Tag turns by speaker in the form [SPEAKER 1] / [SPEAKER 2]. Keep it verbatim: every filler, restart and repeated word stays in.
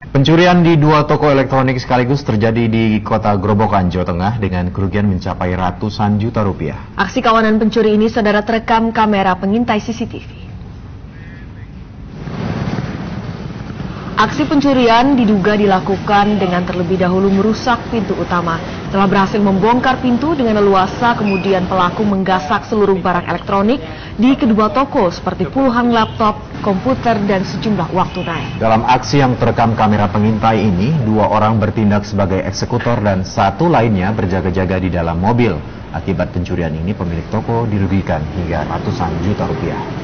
[SPEAKER 1] Pencurian di dua toko elektronik sekaligus terjadi di kota Grobogan, Jawa Tengah dengan kerugian mencapai ratusan juta rupiah.
[SPEAKER 2] Aksi kawanan pencuri ini saudara terekam kamera pengintai C C T V. Aksi pencurian diduga dilakukan dengan terlebih dahulu merusak pintu utama. Setelah berhasil membongkar pintu dengan leluasa, kemudian pelaku menggasak seluruh barang elektronik di kedua toko seperti puluhan laptop, komputer, dan sejumlah uang tunai.
[SPEAKER 1] Dalam aksi yang terekam kamera pengintai ini, dua orang bertindak sebagai eksekutor dan satu lainnya berjaga-jaga di dalam mobil. Akibat pencurian ini, pemilik toko dirugikan hingga ratusan juta rupiah.